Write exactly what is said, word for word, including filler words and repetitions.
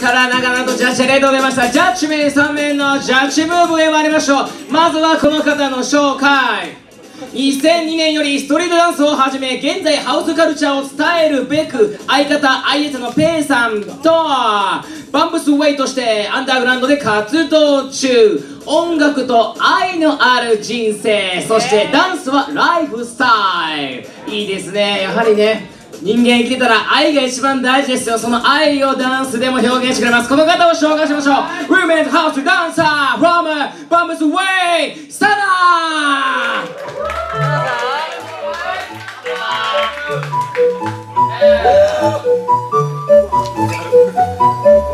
から長々とジャッジレード出ました。ジャッジ名さん名のジャッジムーブへ参りましょう。まずはこの方の紹介。にせんにねんよりストリートダンスを始め、現在ハウスカルチャーを伝えるべく相方 アイエス のペイさんとバンプスウェイとしてアンダーグラウンドで活動中。音楽と愛のある人生、そしてダンスはライフスタイル。いいですね。やはりね、人間生きてたら愛が一番大事ですよ。その愛をダンスでも表現してくれます。この方を紹介しましょう。 Women's House Dancer from Bumps Way スタート。 お